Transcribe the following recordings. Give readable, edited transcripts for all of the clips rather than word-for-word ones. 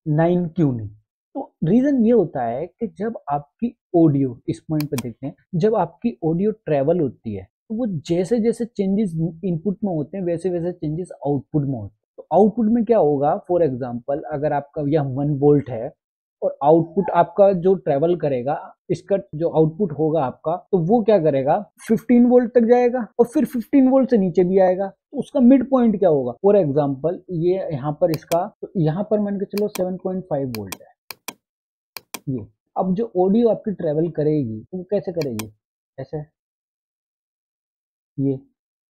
9 क्यों नहीं? तो रीजन ये होता है कि जब आपकी ऑडियो, इस पॉइंट पे देखते हैं, जब आपकी ऑडियो ट्रेवल होती है तो वो जैसे जैसे चेंजेस इनपुट में होते हैं वैसे वैसे चेंजेस आउटपुट में होते हैं। तो आउटपुट में क्या होगा, फॉर एग्जांपल अगर आपका यह 1 वोल्ट है और आउटपुट आपका जो ट्रेवल करेगा, इसका जो आउटपुट होगा आपका, तो वो क्या करेगा, 15 वोल्ट तक जाएगा और फिर 15 वोल्ट से नीचे भी आएगा। तो उसका मिड पॉइंट क्या होगा, फॉर एग्जांपल ये यहाँ पर इसका, तो यहाँ पर मान के चलो 7.5 वोल्ट है ये। अब जो ऑडियो आपकी ट्रेवल करेगी तो वो कैसे करेगी, ऐसे, ये।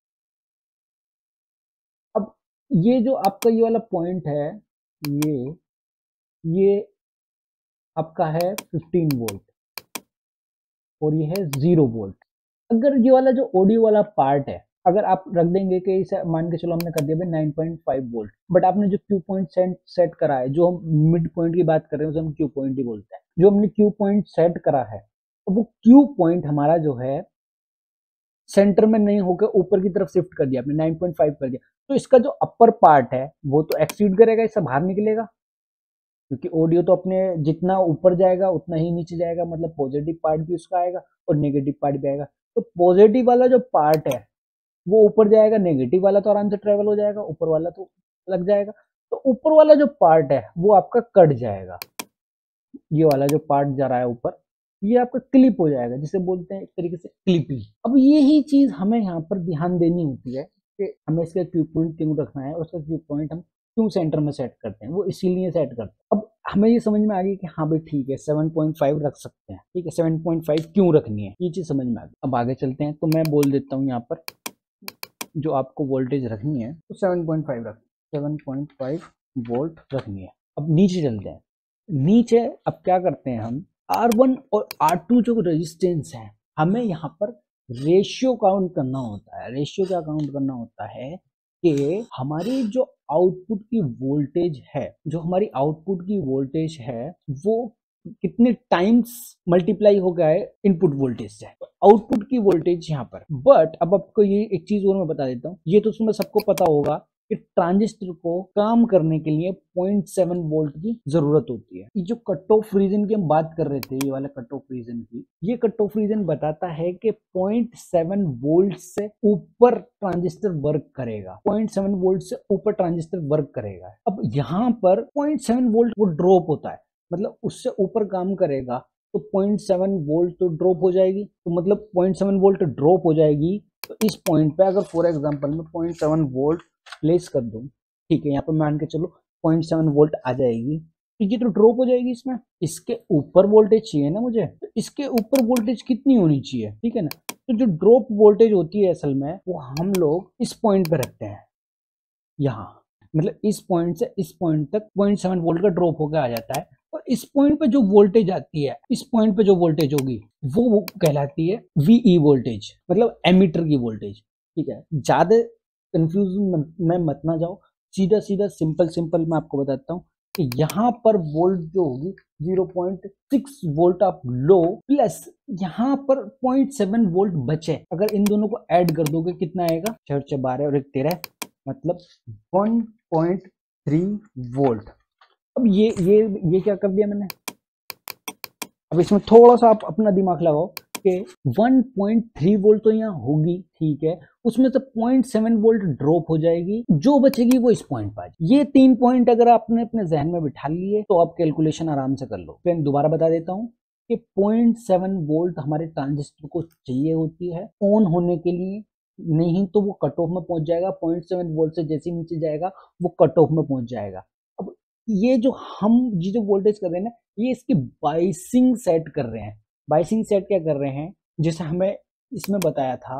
अब ये जो आपका ये वाला पॉइंट है, ये आपका है 15 वोल्ट और ये है 0 वोल्ट। अगर ये वाला जो ऑडियो वाला पार्ट है, अगर आप रख देंगे कि इसे मान के चलो हमने कर दिया भाई 9.5 वोल्ट, बट आपने जो क्यू पॉइंट सेट करा है, जो हम मिड पॉइंट की बात कर रहे हैं उसे हम क्यू पॉइंट ही बोलते हैं, जो हमने क्यू पॉइंट सेट करा है, तो वो क्यू पॉइंट हमारा जो है सेंटर में नहीं होकर ऊपर की तरफ शिफ्ट कर दिया आपने, 9.5 कर दिया, तो इसका जो अपर पार्ट है वो तो एक्सीड करेगा, इससे बाहर निकलेगा, क्योंकि ऑडियो तो अपने जितना ऊपर जाएगा उतना ही नीचे जाएगा, मतलब पॉजिटिव पार्ट भी उसका आएगा और नेगेटिव पार्ट भी आएगा। तो पॉजिटिव वाला जो पार्ट है वो ऊपर जाएगा, नेगेटिव वाला तो आराम से ट्रेवल हो जाएगा, ऊपर वाला तो लग जाएगा। तो ऊपर वाला जो पार्ट है वो आपका कट जाएगा, ये वाला जो पार्ट जा रहा है ऊपर, ये आपका क्लिप हो जाएगा, जिसे बोलते हैं एक तरीके से क्लिपिंग। अब यही चीज हमें यहाँ पर ध्यान देनी होती है कि हमें इसका क्यू पॉइंट क्यों रखना है और उसका क्यू पॉइंट हम क्यों सेंटर में सेट करते हैं, वो इसीलिए सेट करते हैं। अब हमें ये समझ में आ गई कि हाँ भाई ठीक है 7.5 रख सकते हैं, ठीक है 7.5 क्यों रखनी है, ये चीज समझ में आ गई। अब आगे चलते हैं, तो मैं बोल देता हूँ यहाँ पर जो आपको वोल्टेज रखनी है तो 7.5 रख 7.5 वोल्ट रखनी है। अब नीचे चलते हैं, नीचे अब क्या करते हैं हम, R1 और R2 जो रेजिस्टेंस है, हमें यहाँ पर रेशियो काउंट करना होता है। रेशियो क्या काउंट करना होता है कि हमारी जो आउटपुट की वोल्टेज है, जो हमारी आउटपुट की वोल्टेज है वो कितने टाइम्स मल्टीप्लाई हो गया है इनपुट वोल्टेज से, आउटपुट की वोल्टेज यहाँ पर। बट अब आपको ये एक चीज और मैं बता देता हूँ, ये तो उसमें सबको पता होगा कि ट्रांजिस्टर को काम करने के लिए 0.7 वोल्ट की जरूरत होती है। ये जो कट ऑफ रीजन की हम बात कर रहे थे, ये वाला कट ऑफ रीजन की, ये कट ऑफ रीजन बताता है कि 0.7 वोल्ट से ऊपर ट्रांजिस्टर वर्क करेगा, 0.7 वोल्ट से ऊपर ट्रांजिस्टर वर्क करेगा। अब यहाँ पर 0.7 वोल्ट वो ड्रॉप होता है, मतलब उससे ऊपर काम करेगा तो 0.7 वोल्ट तो ड्रॉप हो जाएगी, तो मतलब 0.7 वोल्ट ड्रॉप हो जाएगी। तो इस पॉइंट पे अगर फॉर एग्जांपल मैं 0.7 वोल्ट प्लेस कर दूं, ठीक है, यहाँ पे मान के चलो 0.7 वोल्ट आ जाएगी, तो ये तो ड्रॉप हो जाएगी इसमें। इसके ऊपर वोल्टेज चाहिए ना मुझे, तो इसके ऊपर वोल्टेज कितनी होनी चाहिए, ठीक है ना। तो जो ड्रॉप वोल्टेज होती है असल में वो हम लोग इस पॉइंट पे रखते हैं, यहाँ, मतलब इस पॉइंट से इस पॉइंट तक 0.7 वोल्ट का ड्रॉप होकर आ जाता है। और इस पॉइंट पे जो वोल्टेज आती है, इस पॉइंट पे जो वोल्टेज होगी वो कहलाती है वीई वोल्टेज, मतलब एमीटर की वोल्टेज, ठीक है। ज्यादा कंफ्यूजन में मत ना जाओ, सीधा सीधा सिंपल सिंपल मैं आपको बताता हूँ कि यहाँ पर वोल्ट जो होगी 0.6 वोल्ट आप लो, प्लस यहाँ पर 0.7 वोल्ट बचे, अगर इन दोनों को ऐड कर दोगे कितना आएगा, 4 12 और 1 13, मतलब 1.3 वोल्ट। अब ये क्या कर दिया मैंने, अब इसमें थोड़ा सा आप अपना दिमाग लगाओ कि 1.3 वोल्ट तो यहाँ होगी, ठीक है, उसमें से 0.7 वोल्ट ड्रॉप हो जाएगी, जो बचेगी वो इस पॉइंट पर आ जाएगी। ये 3 पॉइंट अगर आपने अपने जहन में बिठा लिए तो आप कैलकुलेशन आराम से कर लो। फिर दोबारा बता देता हूँ कि 0.7 वोल्ट हमारे ट्रांजिस्टर को चाहिए होती है ऑन होने के लिए, नहीं तो वो कट ऑफ में पहुंच जाएगा, 0.7 वोल्ट से जैसे नीचे जाएगा वो कट ऑफ में पहुंच जाएगा। अब ये जो वोल्टेज कर रहे हैं ना, ये इसकी बाइसिंग सेट कर रहे हैं। बाइसिंग सेट क्या कर रहे हैं, जैसे हमें इसमें बताया था,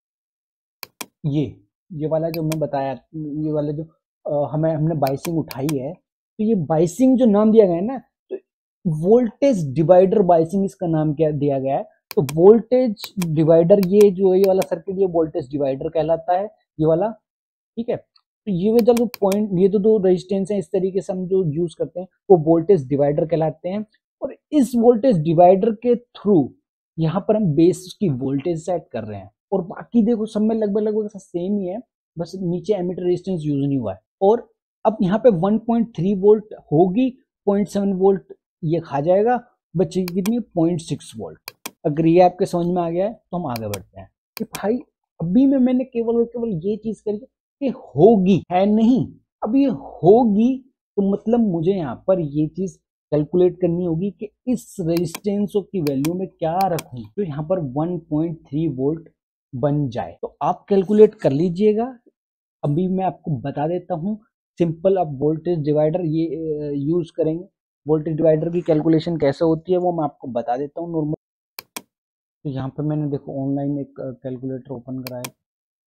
ये वाला जो मैं बताया, ये वाला जो हमने बाइसिंग उठाई है, तो ये बाइसिंग जो नाम दिया गया है ना, तो वोल्टेज डिवाइडर बाइसिंग इसका नाम क्या दिया गया है। तो वोल्टेज डिवाइडर, ये वाला सर्किट ये वोल्टेज डिवाइडर कहलाता है, ये वाला, ठीक है। तो ये जो पॉइंट, ये तो दो रेजिस्टेंस है, इस तरीके से हम जो यूज करते हैं वो वोल्टेज डिवाइडर कहलाते हैं। और इस वोल्टेज डिवाइडर के थ्रू यहाँ पर हम बेस की वोल्टेज सेट कर रहे हैं, और बाकी देखो सब में लगभग लगभग सेम ही है, बस नीचे एमिटर रेजिस्टेंस यूज नहीं हुआ है। और अब यहाँ पे 1.3 वोल्ट होगी 0.7 वोल्ट ये खा जाएगा, बचेगी कितनी 0.6 वोल्ट। अगर ये आपके समझ में आ गया है तो हम आगे बढ़ते हैं कि भाई अभी में मैंने केवल और केवल ये चीज करी कि होगी, है नहीं, अब ये होगी तो मतलब मुझे यहाँ पर ये चीज कैलकुलेट करनी होगी कि इस रेजिस्टेंस की वैल्यू में क्या रखूं तो यहाँ पर 1.3 वोल्ट बन जाए। तो आप कैलकुलेट कर लीजिएगा। अभी मैं आपको बता देता हूँ सिंपल, आप वोल्टेज डिवाइडर ये यूज करेंगे। वोल्टेज डिवाइडर की कैलकुलेशन कैसे होती है वो मैं आपको बता देता हूँ नॉर्मल। तो यहाँ पे मैंने देखो ऑनलाइन एक कैलकुलेटर ओपन करा है,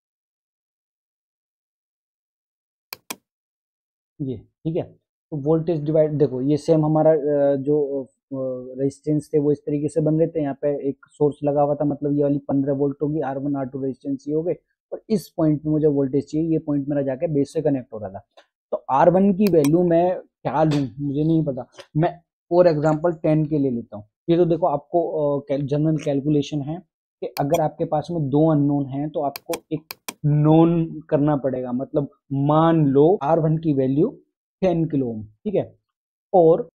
ये ठीक है। तो वोल्टेज डिवाइड देखो ये सेम हमारा जो रेजिस्टेंस थे वो इस तरीके से बन रहे थे। यहाँ पे एक सोर्स लगा हुआ था, मतलब ये वाली 15 वोल्ट होगी, R1 R2 रेजिस्टेंस ये हो गए, और इस पॉइंट पे मुझे वोल्टेज चाहिए, ये पॉइंट मेरा जाके बेस से कनेक्ट हो रहा था। तो R1 की वैल्यू मैं क्या लूँ मुझे नहीं पता, मैं फॉर एग्जाम्पल 10 के ले लेता हूँ। ये तो देखो आपको जनरल कैलकुलेशन है कि अगर आपके पास में दो अननोन हैं तो आपको एक नोन करना पड़ेगा। मतलब मान लो R1 की वैल्यू 10 किलो ओम, ठीक है, और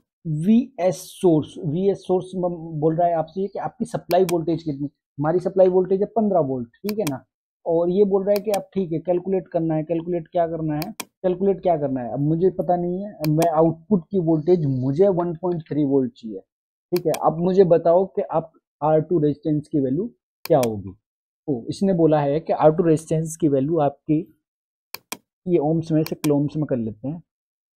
वी एस सोर्स बोल रहा है आपसे कि आपकी सप्लाई वोल्टेज कितनी, हमारी सप्लाई वोल्टेज है 15 वोल्ट, ठीक है ना। और ये बोल रहा है कि आप ठीक है कैलकुलेट करना है, कैलकुलेट क्या करना है, कैलकुलेट क्या करना है, अब मुझे पता नहीं है, मैं आउटपुट की वोल्टेज मुझे 1.3 वोल्ट चाहिए, ठीक है। अब मुझे बताओ कि आप R2 रेजिस्टेंस की वैल्यू क्या होगी। तो इसने बोला है कि R2 रेजिस्टेंस की वैल्यू आपकी, ये ओम्स में से किलोम्स में कर लेते हैं,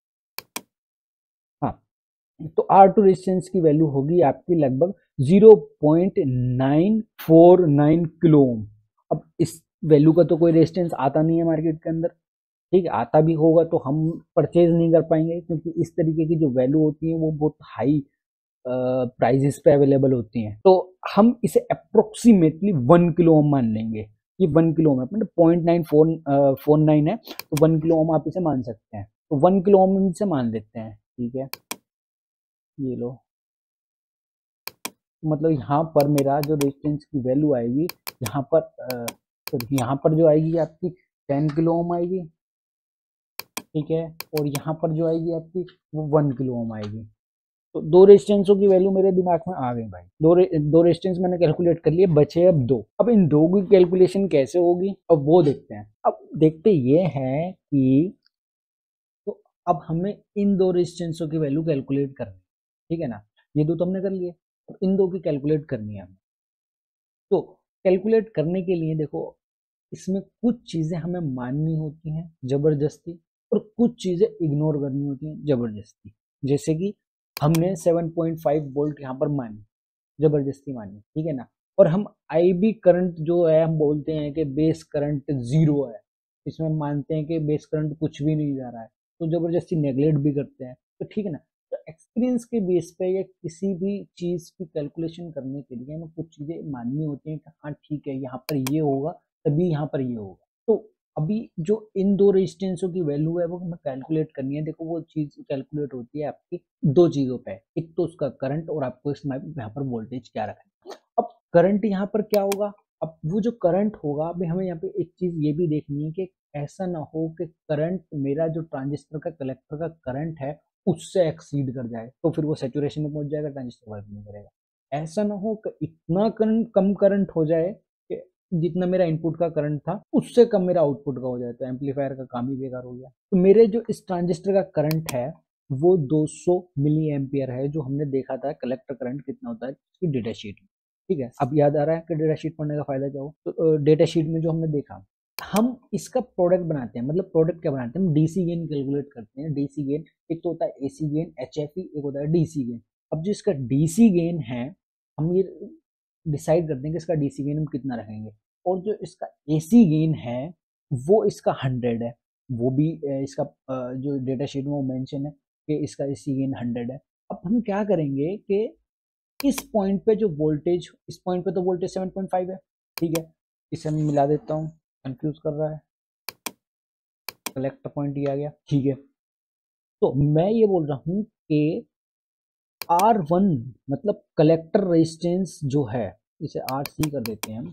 हाँ, तो R2 रेजिस्टेंस की वैल्यू होगी आपकी लगभग 0.949 किलो ओम। अब इस वैल्यू का तो कोई रेजिस्टेंस आता नहीं है मार्केट के अंदर, ठीक है, आता भी होगा तो हम परचेज नहीं कर पाएंगे क्योंकि इस तरीके की जो वैल्यू होती है वो बहुत हाई प्राइजेस पे अवेलेबल होती हैं। तो हम इसे अप्रोक्सीमेटली 1 किलो ओम मान लेंगे। ये 1 किलो ओम है, मतलब 0.949 है, तो 1 किलो ओम आप इसे मान सकते हैं। तो 1 किलो ओम इसे मान लेते हैं, ठीक है, ये लो। मतलब यहाँ पर मेरा जो रेजिस्टेंस की वैल्यू आएगी, यहाँ पर तो यहाँ पर जो आएगी आपकी 10 किलो ओम आएगी, ठीक है, और यहाँ पर जो आएगी आपकी वो 1 किलो ओम आएगी। तो दो रेजिस्टेंसों की वैल्यू मेरे दिमाग में आ गई भाई, दो रेजिस्टेंस मैंने कैलकुलेट कर लिए, बचे अब दो। अब इन दो की कैलकुलेशन कैसे होगी अब वो देखते हैं। अब देखते ये हैं कि तो अब हमें इन दो रेजिस्टेंसों की वैल्यू कैलकुलेट करनी है, ठीक है ना। ये दो तो हमने कर लिए, अब इन दो की कैलकुलेट करनी है हमें। तो कैलकुलेट करने के लिए देखो इसमें कुछ चीज़ें हमें माननी होती हैं ज़बरदस्ती, और कुछ चीज़ें इग्नोर करनी होती हैं ज़बरदस्ती। जैसे कि हमने 7.5 वोल्ट यहाँ पर मानी, ज़बरदस्ती मानी, ठीक है ना। और हम आई बी करंट जो है हम बोलते हैं कि बेस करंट ज़ीरो है, इसमें हम मानते हैं कि बेस करंट कुछ भी नहीं जा रहा है, तो ज़बरदस्ती नेगलेक्ट भी करते हैं, तो ठीक है ना। तो एक्सपीरियंस के बेस पे या किसी भी चीज़ की कैलकुलेशन करने के लिए हमें कुछ चीज़ें माननी होती हैं कि हाँ ठीक है यहाँ पर ये होगा तभी यहाँ पर ये होगा। तो अभी जो इन दो रेजिस्टेंसों की वैल्यू है वो हमें कैलकुलेट करनी है। देखो वो चीज़ कैलकुलेट होती है आपकी दो चीज़ों पे, एक तो उसका करंट और आपको इसमें यहाँ पर वोल्टेज क्या रखना है। अब करंट यहाँ पर क्या होगा, अब वो जो करंट होगा, अभी हमें यहाँ पे एक चीज़ ये भी देखनी है कि ऐसा ना हो कि करंट मेरा जो ट्रांजिस्टर का कलेक्टर का करंट है उससे एक्सीड कर जाए, तो फिर वो सेचुरेशन में पहुंच जाएगा, ट्रांजिस्टर वर्क नहीं करेगा। ऐसा ना हो कि इतना करंट कम करंट हो जाए कि जितना मेरा इनपुट का करंट था उससे कम मेरा आउटपुट का हो जाए, तो एम्पलीफायर का काम ही बेकार हो गया। तो मेरे जो इस ट्रांजिस्टर का करंट है वो 200 मिली एम्पियर है, जो हमने देखा था कलेक्टर करंट कितना होता है इसकी डेटा शीट में, ठीक है। अब याद आ रहा है कि डेटा शीट पढ़ने का फायदा क्या हो, तो डेटा शीट में जो हमने देखा, हम इसका प्रोडक्ट बनाते हैं। मतलब प्रोडक्ट क्या बनाते हैं, हम डीसी गेन कैलकुलेट करते हैं। डीसी गेन एक तो होता है एसी गेन एचएफई, एक होता है डीसी गेन। अब जो इसका डीसी गेन है हम ये डिसाइड करते हैं कि इसका डीसी गेन हम कितना रखेंगे, और जो इसका एसी गेन है वो इसका 100 है। वो भी इसका जो डेटा शीट में वो मेंशन है कि इसका एसी गेन 100 है। अब हम क्या करेंगे कि इस पॉइंट पे जो वोल्टेज, इस पॉइंट पे तो वोल्टेज 7.5 है, ठीक है, इसे मैं मिला देता हूँ, कंफ्यूज कर रहा है, कलेक्टर पॉइंट ही आ गया, ठीक है। तो मैं ये बोल रहा हूँ कि R1 मतलब कलेक्टर रेजिस्टेंस जो है, इसे RC कर देते हैं हम,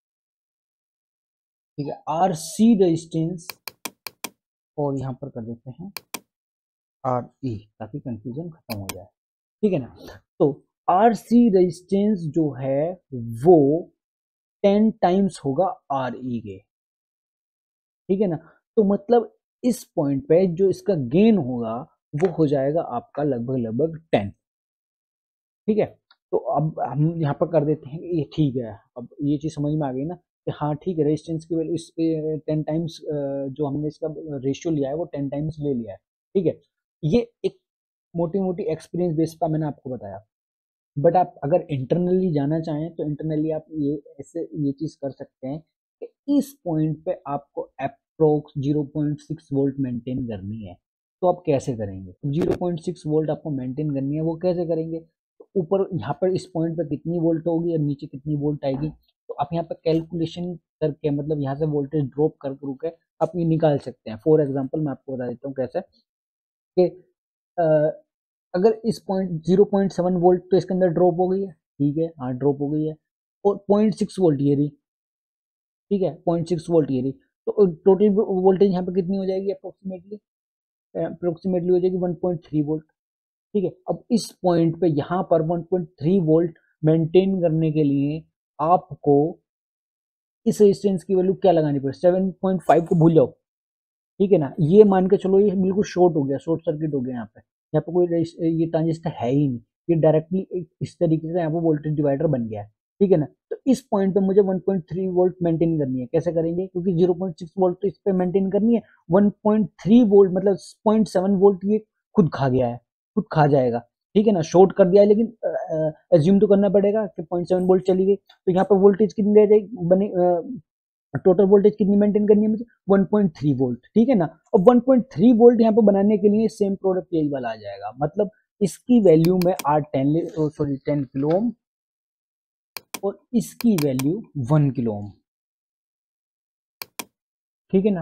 ठीक है, RC रेजिस्टेंस, और यहाँ पर कर देते हैं आर ई, ताकि कंफ्यूजन खत्म हो जाए, ठीक है ना। तो आर सी रेजिस्टेंस जो है वो 10 टाइम्स होगा आर ई के, ठीक है ना। तो मतलब इस पॉइंट पे जो इसका गेन होगा वो हो जाएगा आपका लगभग लगभग 10, ठीक है। तो अब हम यहाँ पर कर देते हैं कि ये ठीक है, अब ये चीज़ समझ में आ गई ना कि हाँ ठीक है, रेजिस्टेंस की वैल्यू इस 10 टाइम्स, जो हमने इसका रेशियो लिया है वो 10 टाइम्स ले लिया है, ठीक है। ये एक मोटी मोटी एक्सपीरियंस बेस पर मैंने आपको बताया। बट आप अगर इंटरनली जाना चाहें तो इंटरनली आप ये ऐसे ये चीज़ कर सकते हैं कि इस पॉइंट पे आपको अप्रोक्स 0.6 वोल्ट मेंटेन करनी है। तो आप कैसे करेंगे? 0.6 वोल्ट आपको मेंटेन करनी है, वो कैसे करेंगे? तो ऊपर यहाँ पर इस पॉइंट पे कितनी वोल्ट होगी और नीचे कितनी वोल्ट आएगी, तो आप यहाँ पर कैलकुलेशन करके, मतलब यहाँ से वोल्टेज ड्रॉप कर करके आप ये निकाल सकते हैं। फॉर एग्जाम्पल मैं आपको बता देता हूँ कैसे कि अगर इस पॉइंट 0.7 वोल्ट तो इसके अंदर ड्रॉप हो गई है, ठीक है, हाँ ड्रॉप हो गई है, और 0.6 वोल्ट ये रही, ठीक है, 0.6 वोल्ट ये रही, तो टोटल वोल्टेज यहाँ पे कितनी हो जाएगी? अप्रोक्सीमेटली हो जाएगी 1.3 वोल्ट, ठीक है। अब इस पॉइंट पे यहाँ पर 1.3 वोल्ट मेंटेन करने के लिए आपको इस रेजिस्टेंस की वैल्यू क्या लगानी पड़े? 7.5 को भूल जाओ, ठीक है ना। ये मान के चलो ये बिल्कुल शॉर्ट हो गया, शॉर्ट सर्किट हो गया, यहाँ पे कोई ये ट्रांजिस्टर है ही नहीं, ये डायरेक्टली इस तरीके से यहाँ पे वोल्टेज डिवाइडर बन गया है, ठीक है ना। तो इस पॉइंट पे मुझे 1.3 वोल्ट मेंटेन करनी है, कैसे करेंगे? क्योंकि 0.6 वोल्ट तो इस पे मेंटेन करनी है, 1.3 वोल्ट मतलब 0.7 वोल्ट ये खुद खा गया है, खुद खा जाएगा, ठीक है ना। शॉर्ट कर दिया है, लेकिन एज्यूम तो करना पड़ेगा कि 0.7 वोल्ट चली गई, तो यहाँ पे वोल्टेज कितनी रह जाएगी बने, टोटल वोल्टेज कितनी मेंटेन करनी है मुझे? 1.3 वोल्ट, ठीक है ना। और 1.3 वोल्ट यहाँ पे बनाने के लिए सेम प्रोडक्ट यही वाला आ जाएगा, मतलब इसकी वैल्यू में आर 10 किलो ओम और इसकी वैल्यू 1 किलो ओम, ठीक है ना।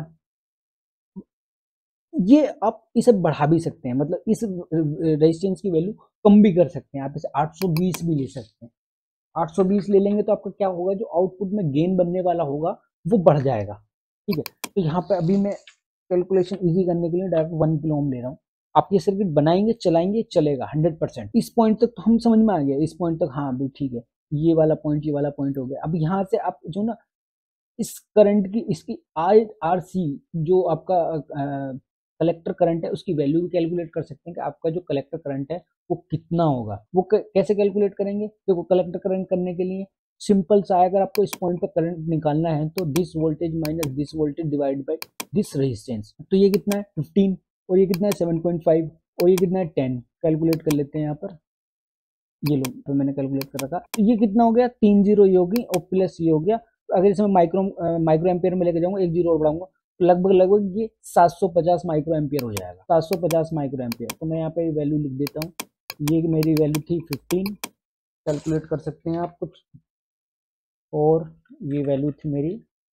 ये आप इसे बढ़ा भी सकते हैं, मतलब इस रेजिस्टेंस की वैल्यू कम भी कर सकते हैं, आप इसे 820 भी ले सकते हैं। 820 ले लेंगे तो आपका क्या होगा, जो आउटपुट में गेन बनने वाला होगा वो बढ़ जाएगा, ठीक है। तो यहाँ पे अभी मैं कैलकुलेशन इजी करने के लिए डायरेक्ट 1 किलो ओम ले रहा हूँ। आप ये सर्किट बनाएंगे, चलाएंगे, चलेगा 100%। इस पॉइंट तक तो हम समझ में आ गया, इस पॉइंट तक हाँ भी ठीक है, ये वाला पॉइंट हो गया। अब यहाँ से आप जो ना इस करंट की, इसकी आई आर सी, जो आपका कलेक्टर करंट है उसकी वैल्यू भी कैलकुलेट कर सकते हैं कि आपका जो कलेक्टर करंट है वो कितना होगा। वो कैसे कैलकुलेट करेंगे? देखो कलेक्टर करंट करने के लिए सिंपल सा है, अगर आपको इस पॉइंट पर करंट निकालना है तो this voltage minus this voltage divide by this resistance, तो ये कितना है 15, और ये कितना है 7.5, और ये कितना है 10, कैलकुलेट कर लेते हैं यहाँ पर। ये लो, तो मैंने कैलकुलेट कर रखा, तो ये कितना हो गया, 3 जीरो ये होगी और प्लस ये हो गया। तो अगर इसमें माइक्रो एम्पियर में लेके जाऊंगा, एक जीरो और बढ़ाऊंगा, तो लगभग लगभग ये 750 माइक्रो एम्पियर हो जाएगा, 750 माइक्रो एम्पियर। तो मैं यहाँ पे वैल्यू लिख देता हूँ, ये मेरी वैल्यू थी 15, कैलकुलेट कर सकते हैं आप कुछ, और ये वैल्यू थी मेरी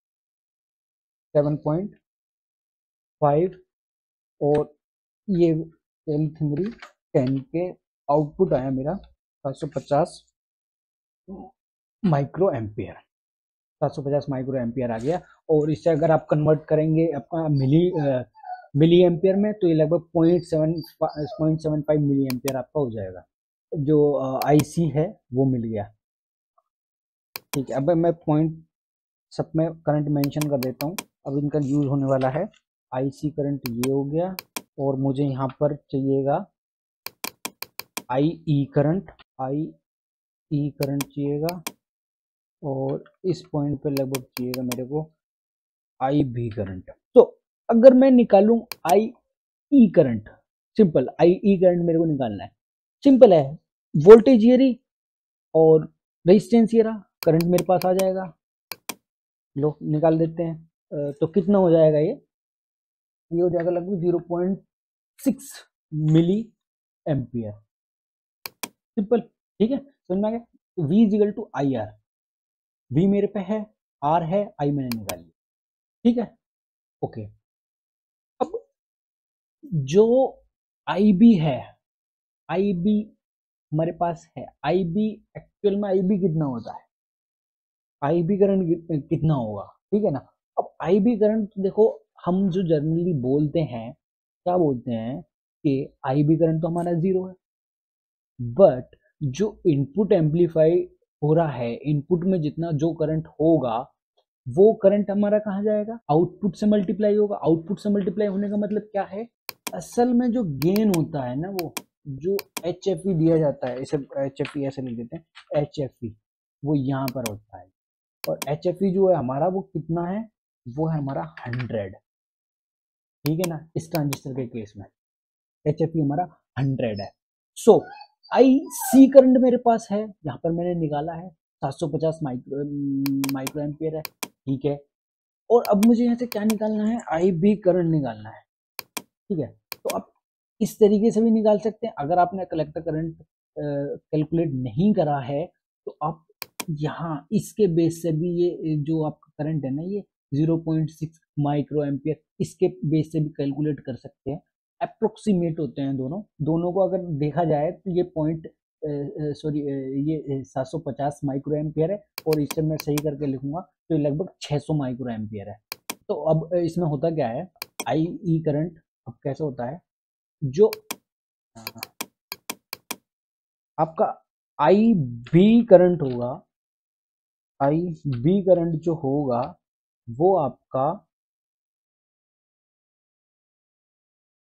7.5, और ये वैल्यू थी मेरी 10 के। आउटपुट आया मेरा 750 माइक्रो एम्पियर, 750 माइक्रो एम्पियर आ गया। और इससे अगर आप कन्वर्ट करेंगे आपका मिली एम्पियर में, तो ये लगभग 0.75 मिली एम्पियर आपका हो जाएगा। जो आईसी है वो मिल गया, ठीक है। अब मैं पॉइंट सब में करंट मेंशन कर देता हूँ, अब इनका यूज होने वाला है। आईसी करंट ये हो गया, और मुझे यहाँ पर चाहिएगा आई ई करंट चाहिएगा, और इस पॉइंट पे लगभग चाहिएगा मेरे को आई भी करंट। तो अगर मैं निकालूं I E current, simple I E current मेरे को निकालना है, सिंपल है, वोल्टेज ये रही और रेजिस्टेंस ये रहा, करंट मेरे पास आ जाएगा। लो निकाल देते हैं। तो कितना हो जाएगा ये हो जाएगा लगभग 0.6 मिली एम्पियर, सिंपल, ठीक है, समझ में आ गया। V equal to I R, V मेरे पे है, R है, I मैंने निकाल लिया, ठीक है, ओके। अब जो IB है, IB हमारे पास है, IB एक्चुअल में IB कितना होता है, IB करंट कितना होगा, ठीक है ना। अब IB करंट देखो, हम जो जनरली बोलते हैं, क्या बोलते हैं के आई बी करंट तो हमारा 0 है, बट जो इनपुट एम्पलीफाई हो रहा है, इनपुट में जितना जो करंट होगा वो करंट हमारा कहाँ जाएगा, आउटपुट से मल्टीप्लाई होगा। आउटपुट से मल्टीप्लाई होने का मतलब क्या है, असल में जो गेन होता है ना, वो जो एच एफ ई दिया जाता है, इसे एच एफ ई ऐसे लिख देते हैं, एच एफ ई, वो यहाँ पर होता है। और एच एफ ई जो है हमारा वो कितना है, वो है हमारा 100, ठीक है ना। इस ट्रांजिस्टर के केस में एच एफ ई हमारा 100 है। सो आई सी करंट मेरे पास है, यहाँ पर मैंने निकाला है 750 माइक्रो एम्पियर है, ठीक है। और अब मुझे यहाँ से क्या निकालना है, आई बी करंट निकालना है, ठीक है। तो आप इस तरीके से भी निकाल सकते हैं। अगर आपने कलेक्टर करंट कैलकुलेट नहीं करा है तो आप यहाँ इसके बेस से भी ये जो आपका करंट है ना, ये 0.6 माइक्रो एम्पियर, इसके बेस से भी कैलकुलेट कर सकते हैं। अप्रोक्सीमेट होते हैं दोनों, दोनों को अगर देखा जाए तो ये ये 750 माइक्रो एम्पियर है, और इसे मैं सही करके लिखूंगा तो ये लगभग 600 माइक्रो एम्पियर है। तो अब इसमें होता क्या है, आई ई करंट अब कैसे होता है, जो आपका आई बी करंट होगा, आई बी करंट जो होगा वो आपका